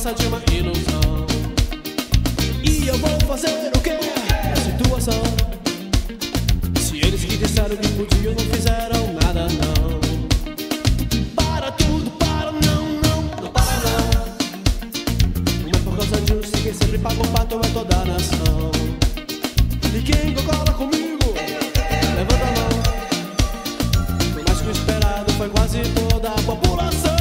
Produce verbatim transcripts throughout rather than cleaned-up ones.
passa de uma ilusão. E eu vou fazer o que? A situação. Se eles que disseram que podiam não fizeram nada não. Para tudo, para não, não, não para não. Não é por causa de um sim, quem sempre paga o pato é toda a nação. E quem concorda comigo, levanta a mão. Foi mais que o esperado, foi quase toda a população.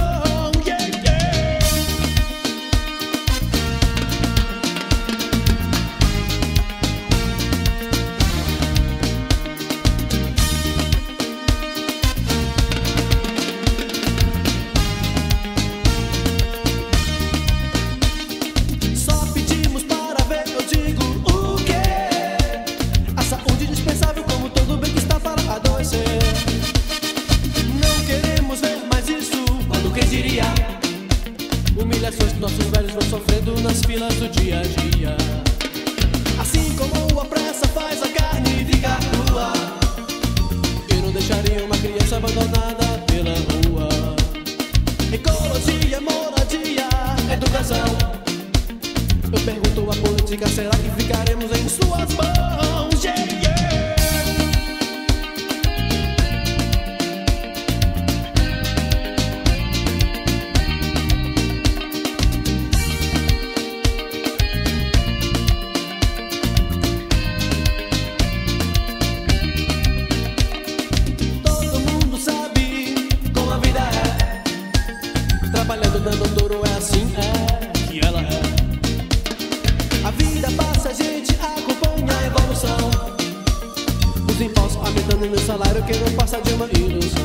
Humilhações que nossos velhos vão sofrendo nas filas do dia a dia. Assim como a pressa faz a carne ficar crua, eu não deixaria uma criança abandonada pela rua. Ecologia, moradia, educação. Eu pergunto à política, será que ficaremos em suas mãos? Yeah, yeah. Trabalhando, dando duro, é assim, é que ela é. A vida passa, a gente acompanha a evolução. Os impostos aumentando no salário, que não passa de uma ilusão.